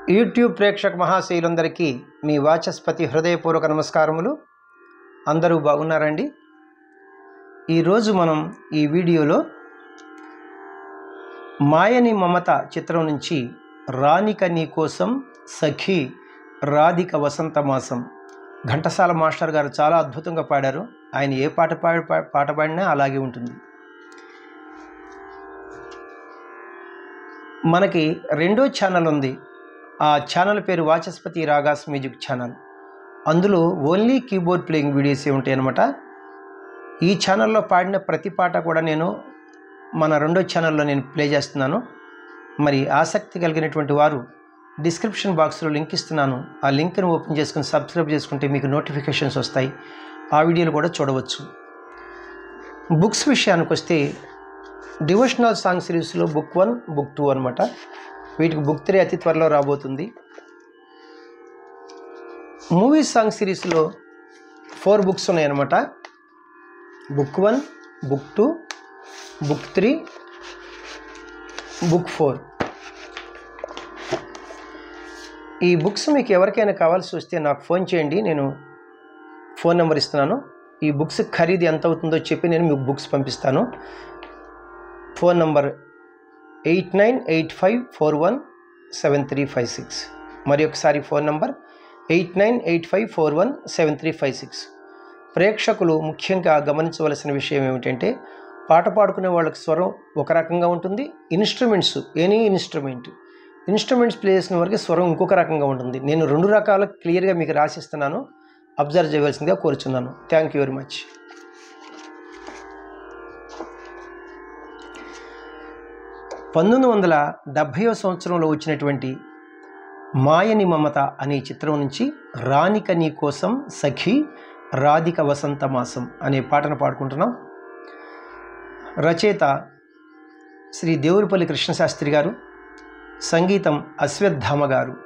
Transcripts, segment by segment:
YouTube ప్రేక్షక మహాశయులందరికీ మీ వాచస్పతి హృదయపూర్వక నమస్కారములు. అందరూ బాగున్నారండి? ఈరోజు మనం ఈ వీడియోలో మాయని మమత చిత్రం నుంచి రానిక నీ కోసం సఖీ రాధిక వసంత మాసం, ఘంటసాల మాస్టర్ గారు చాలా అద్భుతంగా పాడారు. ఆయన ఏ పాట పాడినా అలాగే ఉంటుంది. మనకి రెండో ఛానల్ ఉంది. ఆ ఛానల్ పేరు వాచస్పతి రాగాస్ మ్యూజిక్ ఛానల్. అందులో ఓన్లీ కీబోర్డ్ ప్లేయింగ్ వీడియోసే ఉంటాయి అన్నమాట. ఈ ఛానల్లో పాడిన ప్రతి పాట కూడా నేను మన రెండో ఛానల్లో నేను ప్లే చేస్తున్నాను. మరి ఆసక్తి కలిగినటువంటి వారు డిస్క్రిప్షన్ బాక్స్లో లింక్ ఇస్తున్నాను. ఆ లింక్ను ఓపెన్ చేసుకుని సబ్స్క్రైబ్ చేసుకుంటే మీకు నోటిఫికేషన్స్ వస్తాయి. ఆ వీడియోలు కూడా చూడవచ్చు. బుక్స్ విషయానికి వస్తే డివోషనల్ సాంగ్ సిరీస్లో బుక్ 1, బుక్ 2 అనమాట. వీటికి బుక్ 3 అతి త్వరలో రాబోతుంది. మూవీ సాంగ్ సిరీస్లో 4 బుక్స్ ఉన్నాయన్నమాట. Book 1, book 2, book 3, book 4. ఈ బుక్స్ మీకు ఎవరికైనా కావాల్సి వస్తే నాకు ఫోన్ చేయండి. నేను ఫోన్ నెంబర్ ఇస్తున్నాను. ఈ బుక్స్ ఖరీదు ఎంత అవుతుందో చెప్పి నేను మీకు బుక్స్ పంపిస్తాను. Phone number 8985417356. మరి ఒకసారి ఫోన్ నంబర్ 8985417356. ప్రేక్షకులు ముఖ్యంగా గమనించవలసిన విషయం ఏమిటంటే, పాట పాడుకునే వాళ్ళకి స్వరం ఒక రకంగా ఉంటుంది. ఎనీ ఇన్స్ట్రుమెంట్స్ ప్లే చేసిన వారికి స్వరం ఇంకొక రకంగా ఉంటుంది. నేను 2 రకాలు క్లియర్గా మీకు రాసిస్తున్నాను. అబ్జర్వ్ చేయవలసిందిగా కోరుచున్నాను. Thank you very much. 1970వ సంవత్సరంలో వచ్చినటువంటి మాయని మమత అనే చిత్రం నుంచి రానిక నీ కోసం సఖీ రాధిక వసంత మాసం అనే పాటను పాడుకుంటున్నాం. రచయిత శ్రీ దేవులపల్లి కృష్ణశాస్త్రి గారు, సంగీతం అశ్వత్థామ గారు,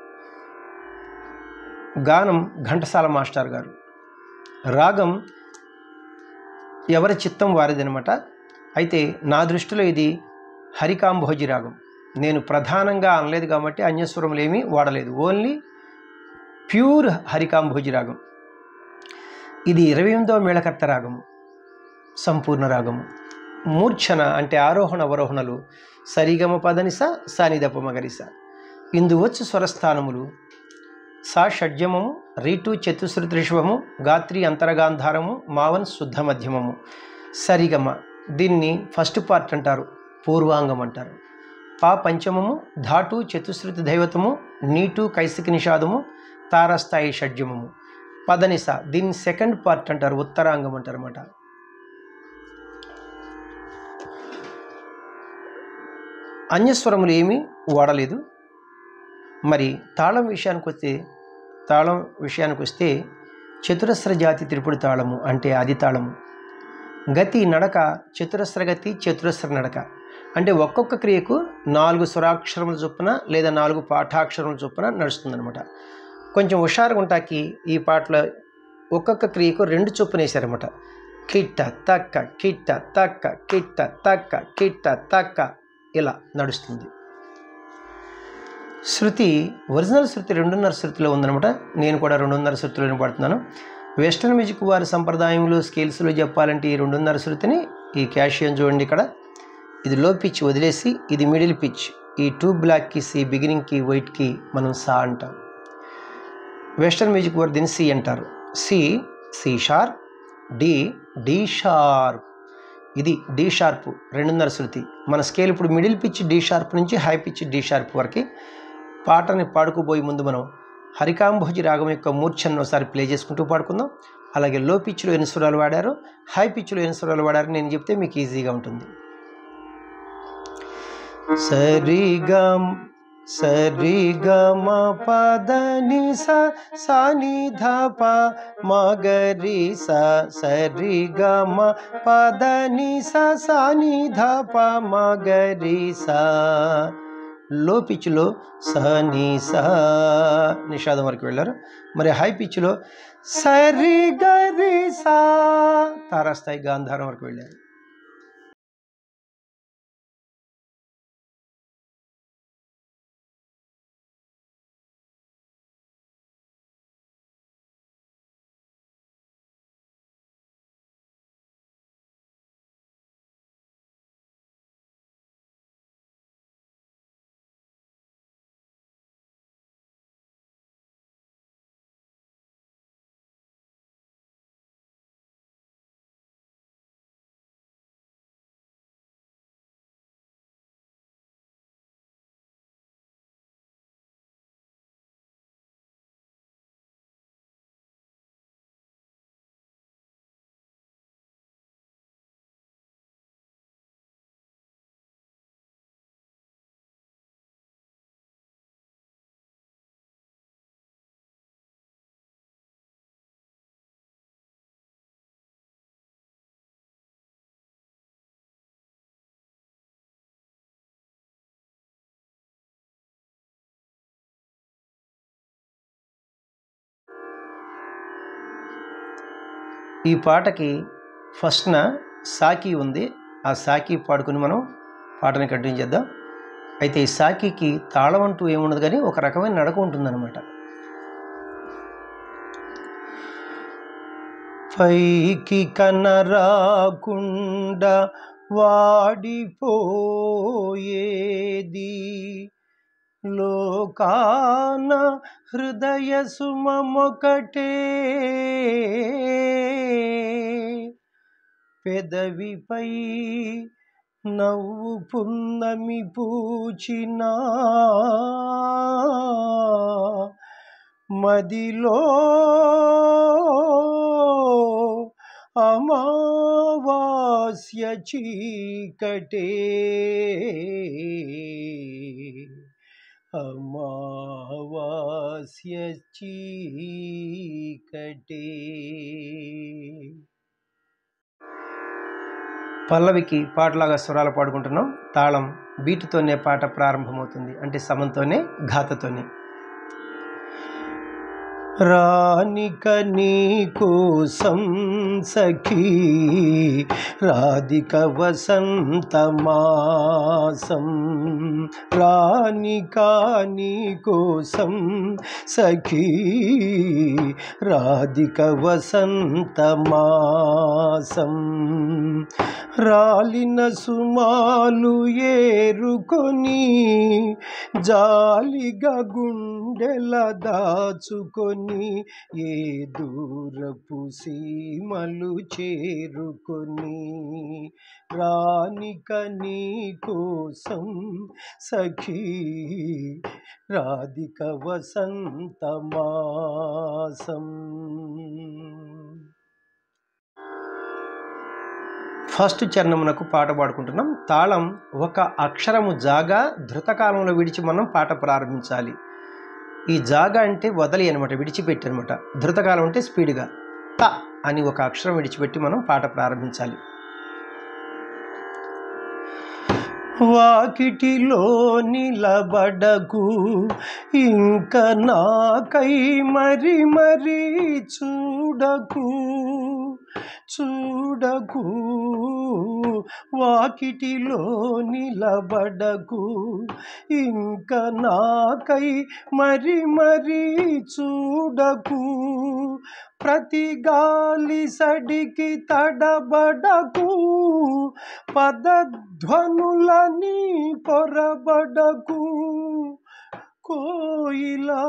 గానం ఘంటసాల మాస్టర్ గారు. రాగం ఎవరి చిత్తం వారిదనమాట. అయితే నా దృష్టిలో ఇది హరికాంభోజి రాగం. నేను ప్రధానంగా అనలేదు కాబట్టి అన్యస్వరములు ఏమీ వాడలేదు. ఓన్లీ ప్యూర్ హరికాంభోజి రాగం. ఇది 28వ మేళకర్త రాగము, సంపూర్ణ రాగము. మూర్ఛన అంటే ఆరోహణ అవరోహణలు సరిగమ పదనిస సానిదప మగరిస. ఇందువచ్చు స్వరస్థానములు సా షడ్జమము, రీటు చతుశ్రుతి రిషభము, గాత్రి అంతరగాంధారము, మావన్ శుద్ధ మధ్యమము. సరిగమ దీన్ని ఫస్ట్ పార్ట్ అంటారు, పూర్వాంగం అంటారు. పా పంచమము, ధాటు చతుశ్రుతి దైవతము, నీటు కైసికి నిషాదము, తారస్థాయి షడ్జమము. పదనిస దీన్ని సెకండ్ పార్ట్ అంటారు, ఉత్తరాంగం అంటారు అన్నమాట. అన్యస్వరములు ఏమీ వాడలేదు. మరి తాళం విషయానికి వస్తే చతురస్ర జాతి త్రిపుడి తాళము అంటే అది తాళము. గతి నడక చతురస్ర గతి, చతురస్ర నడక అంటే ఒక్కొక్క క్రియకు 4 స్వరాక్షరముల చొప్పున లేదా 4 పాఠాక్షరముల చొప్పున నడుస్తుందన్నమాట. కొంచెం హుషారుగా ఉంటాకి ఈ పాటలో ఒక్కొక్క క్రియకు 2 చొప్పున వేశారన్నమాట. కిట్ట తక్క కిట్ట తక్క కిట్ట తక్క కిట్ట తక్క ఇలా నడుస్తుంది. శృతి ఒరిజినల్ శృతి 2:30 శృతిలో ఉందన్నమాట. నేను కూడా 2:30 శృతిలోనే పాడుతున్నాను. వెస్టర్న్ మ్యూజిక్ వారి సంప్రదాయంలో స్కేల్స్లో చెప్పాలంటే ఈ 2:30 శృతిని, ఈ క్యాషియన్ చూడండి ఇక్కడ, ఇది లో పిచ్ వదిలేసి ఇది మిడిల్ పిచ్. ఈ 2 బ్లాక్కి సి, బిగినింగ్కి వైట్కి మనం సా అంటాం. వెస్టర్న్ మ్యూజిక్ వారు దీన్ని సి అంటారు. C sharp, D sharp. ఇది డి షార్ప్ 2:30 శృతి. మన స్కేల్ ఇప్పుడు మిడిల్ పిచ్ డి షార్ప్ నుంచి హై పిచ్ డి షార్ప్ వరకు. పాటని పాడుకోబోయే ముందు మనం హరికాంభోజి రాగం యొక్క మూర్ఛను ఒకసారి ప్లే చేసుకుంటూ పాడుకుందాం. అలాగే లో పిచ్లో ఎన్ని స్వరాలు వాడారు, హై పిచ్లో ఎన్ని స్వరాలు వాడారు నేను చెప్తే మీకు ఈజీగా ఉంటుంది. సరిగమ పదని సాని ధప మగరి సరిగమ పదని సాని ధప మగరి సా. లో పిచ్లో సని సా నిషాదం వరకు వెళ్ళారు. మరి హై పిచ్లో సరి గరి సా తారాస్థాయి గాంధారం వరకు వెళ్ళారు. ఈ పాటకి ఫస్ట్న సాకి ఉంది. ఆ సాకి పాడుకుని మనం పాటని కంటిన్యూ చేద్దాం. అయితే ఈ సాకికి తాళం అంటూ ఏముండదు, కానీ ఒక రకమైన నడక ఉంటుందన్నమాట. పైకి కనరాకుండా వాడిపోయేది లోకాన హృదయ సుమమొకటే, పెదవిపై నవ్వు పున్నమి పూచినా మదిలో అమావాస్య చీకటే, అమావాస్య చీకటే. పల్లవికి పాటలాగా స్వరాలు పాడుకుంటున్నాం. తాళం బీటుతోనే పాట ప్రారంభమవుతుంది, అంటే సమంతోనే, ఘాతతోనే. రానిక నీ కోసం సఖీ రాధిక వసంతమాసం, రానిక నీ కోసం సఖీ రాధిక వసంతమాసం, రాలిన సుమాలు ఏరుకొని జాలిగా గుండెల దాచుకొని ఏ దూరపు సీమలు చేరుకొని, రానిక నీ కోసం సఖీ రాధిక వసంతమాసం. ఫస్ట్ చరణమునకు పాట పాడుకుంటున్నాం. తాళం ఒక అక్షరము జాగా ధృతకాలంలో విడిచి మనం పాట ప్రారంభించాలి. ఈ జాగా అంటే వదలి అనమాట, విడిచిపెట్టి అనమాట. ధృతకాలం అంటే స్పీడ్గా త అని ఒక అక్షరం విడిచిపెట్టి మనం పాట ప్రారంభించాలి. వాకిటిలో నిలబడకు ఇంక నాకై మరి మరి చూడకు చూడకు, వాకిటిలో నిలబడకు ఇంక నాకై మరి మరి చూడకు, ప్రతి గాలి సడికి తడబడకు, పదధ్వనులని పొరబడకు, కోయిలా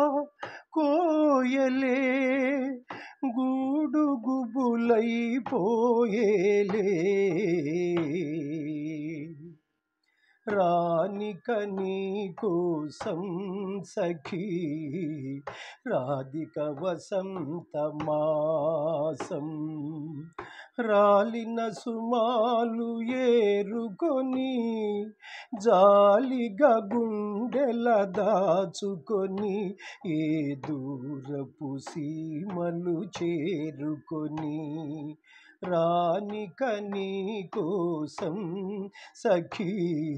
కోయలే గూడు గుబులైపోయేలే, రానిక నీ కోసం సఖీ రాధిక వసంతమాసం, రాలిన సుమాలు ఏరుకొని జాలిగా గుండెల దాచుకొని ఏ దూరపు సీమలు చేరుకొని, రానిక నీ కోసం సఖీ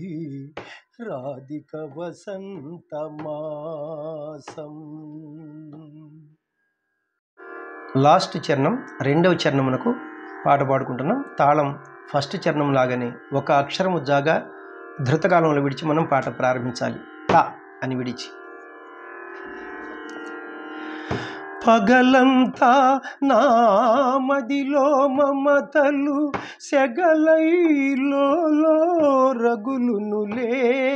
రాధిక వసంతమాసం. లాస్ట్ చరణం రెండవ చరణమునకు పాట పాడుకుంటున్నాం. తాళం ఫస్ట్ చరణం లాగానే ఒక అక్షరము జాగా ధృతకాలంలో విడిచి మనం పాట ప్రారంభించాలి. త అని విడిచి. పగలంతా నా మదిలో మమతలు సెగలైలో రగులునులే,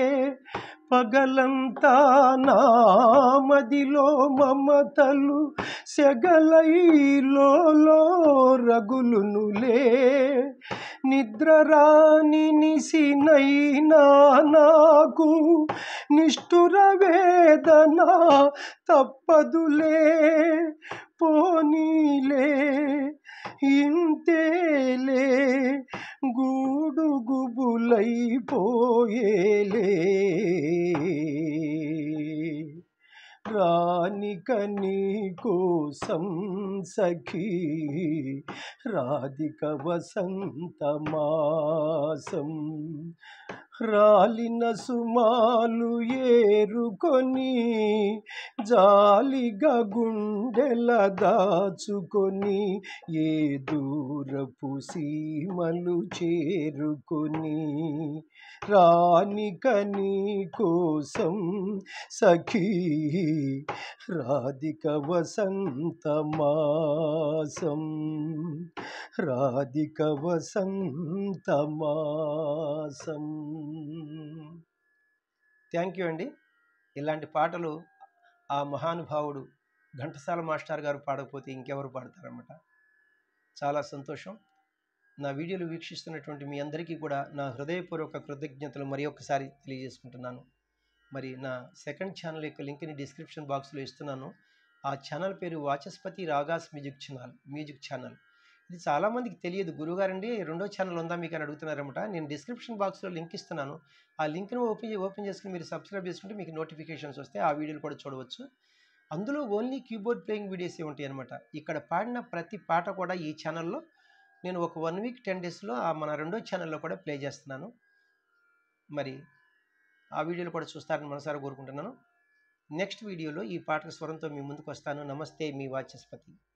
పగలంతా నా మదిలో మమతలు సెగలైలో రగులునులే, నిద్రరాని నిసినైనా నాకు నిష్ఠుర వేదన తప్పదులే, పోనీలే ఇంతేలే గూడు గుబులైపోయేలే, రానిక నీ కోసం సఖీ రాధిక వసంతమాసం, రాలిన సుమాలు ఏరుకొని జాలిగా గుండెల దాచుకొని ఏ దూరపు సీమలు చేరుకొని రానిక నీ కోసం సఖీ రాధిక వసంతమాసం రాధిక వసంతమాసం. థ్యాంక్ యూ అండి. ఇలాంటి పాటలు ఆ మహానుభావుడు ఘంటసాల మాస్టర్ గారు పాడకపోతే ఇంకెవరు పాడతారన్నమాట. చాలా సంతోషం. నా వీడియోలు వీక్షిస్తున్నటువంటి మీ అందరికీ కూడా నా హృదయపూర్వక కృతజ్ఞతలు మరి ఒక్కసారి తెలియజేసుకుంటున్నాను. మరి నా సెకండ్ ఛానల్ యొక్క లింక్ని డిస్క్రిప్షన్ బాక్స్లో ఇస్తున్నాను. ఆ ఛానల్ పేరు వాచస్పతి రాగాస్ మ్యూజిక్ ఛానల్. ఇది చాలామందికి తెలియదు. గురుగారండి రెండో ఛానల్ ఉందా మీకు అని అడుగుతున్నారన్నమాట. నేను డిస్క్రిప్షన్ బాక్స్లో లింక్ ఇస్తున్నాను. ఆ లింక్ను ఓపెన్ చేసుకుని మీరు సబ్స్క్రైబ్ చేసుకుంటే మీకు నోటిఫికేషన్స్ వస్తాయి. ఆ వీడియోలు కూడా చూడవచ్చు. అందులో ఓన్లీ కీబోర్డ్ ప్లేయింగ్ వీడియోసే ఉంటాయి అన్నమాట. ఇక్కడ పాడిన ప్రతి పాట కూడా ఈ ఛానల్లో నేను ఒక 1 వీక్ 10 డేస్లో మన రెండో ఛానల్లో కూడా ప్లే చేస్తున్నాను. మరి ఆ వీడియోలు కూడా చూస్తారని మనసారా కోరుకుంటున్నాను. నెక్స్ట్ వీడియోలో ఈ పాటల స్వరంతో మీ ముందుకు వస్తాను. నమస్తే, మీ వాచస్పతి.